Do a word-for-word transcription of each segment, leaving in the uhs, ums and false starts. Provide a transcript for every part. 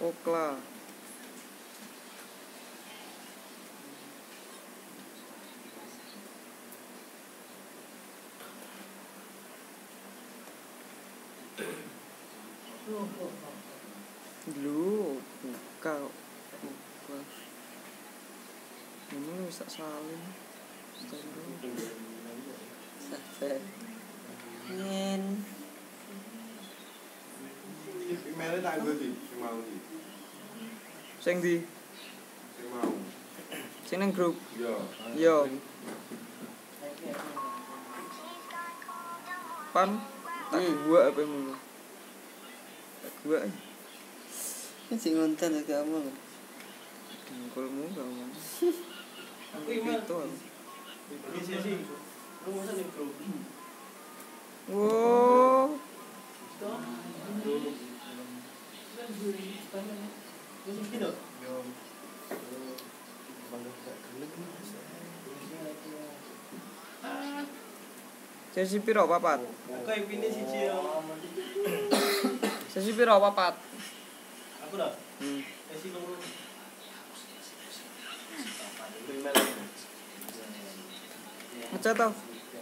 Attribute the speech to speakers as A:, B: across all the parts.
A: Catla. Lu buka buka ini bisa salin
B: Sampai Nen
C: emailnya tak gue sih, sing mau sih.
A: sing di
C: Sing mau.
A: sing nang grup
C: Yo.
A: yo pan tak gua apa mulu tak gua
B: Ini sih ngonten ya kamu
A: dengkulmu kamu
D: Aku email
A: itu
D: Ini sih sih. Lu masa di grup.
A: wow sesi piro papat
D: Aku yang pilih siji ya.
A: sesi piro papat
D: Aku dah.
A: hmm.
D: Sesi loro.
A: Ngechat tau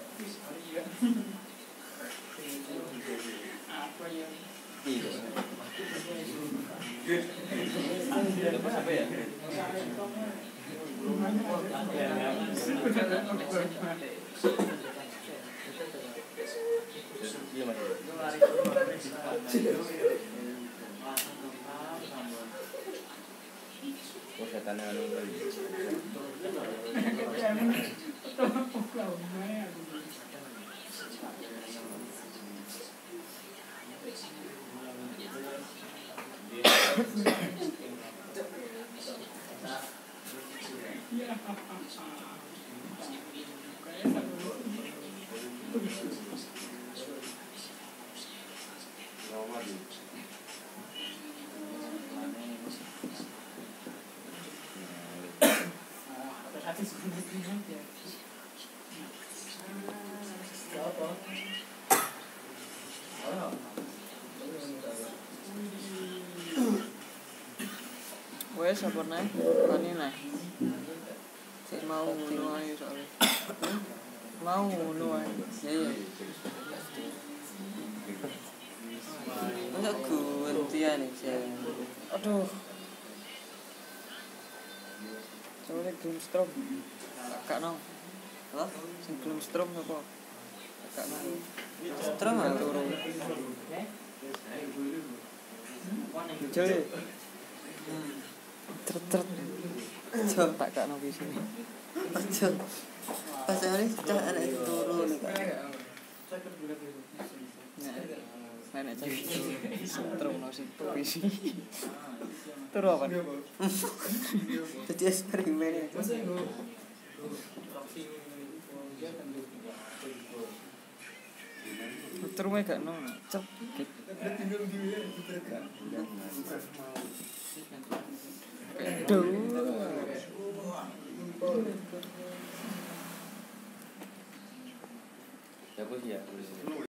D: Lepas apa ya? Iya mas. Oh setan anu kali.
A: wes apa nih ani nih sik mau ngono ae soalnya mau ngono ae
B: Ya ya Enggak gantian nih saya
A: aduh soalnya belum strom kakak no
B: Apa?
A: sing belum strom apa kakak no
B: Strom
A: nggak
B: apa?
A: turun jadi tret tret coba tak kakak no di sini
B: Ojo Pas hari sudah anak itu turun nih kak
A: nenek cari strom no sing provisi terus apa
B: Jadi eksperimen itu
A: terus gak no cep Duh.